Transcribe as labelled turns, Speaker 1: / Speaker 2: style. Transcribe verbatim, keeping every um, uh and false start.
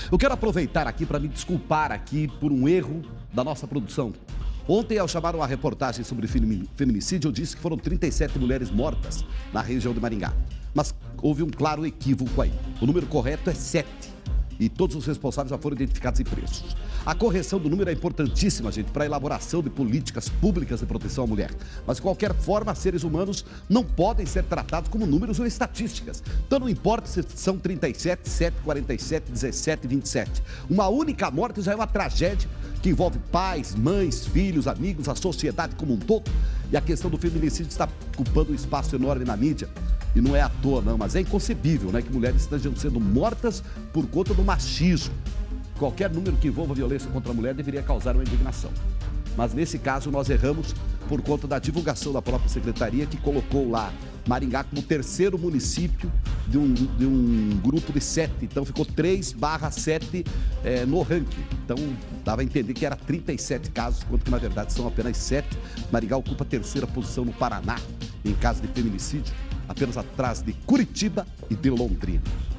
Speaker 1: Eu quero aproveitar aqui para me desculpar aqui por um erro da nossa produção. Ontem, ao chamar uma reportagem sobre feminicídio, eu disse que foram trinta e sete mulheres mortas na região de Maringá. Mas houve um claro equívoco aí. O número correto é sete. E todos os responsáveis já foram identificados e presos. A correção do número é importantíssima, gente, para a elaboração de políticas públicas de proteção à mulher. Mas, de qualquer forma, seres humanos não podem ser tratados como números ou estatísticas. Então, não importa se são trinta e sete, sete, quarenta e sete, dezessete, vinte e sete. Uma única morte já é uma tragédia que envolve pais, mães, filhos, amigos, a sociedade como um todo. E a questão do feminicídio está ocupando um espaço enorme na mídia. E não é à toa, não, mas é inconcebível, né, que mulheres estejam sendo mortas por conta do machismo. Qualquer número que envolva violência contra a mulher deveria causar uma indignação. Mas nesse caso nós erramos por conta da divulgação da própria secretaria, que colocou lá Maringá como terceiro município de um, de um grupo de sete. Então ficou três barra sete é, no ranking. Então dava a entender que era trinta e sete casos, quando que na verdade são apenas sete. Maringá ocupa a terceira posição no Paraná em caso de feminicídio, apenas atrás de Curitiba e de Londrina.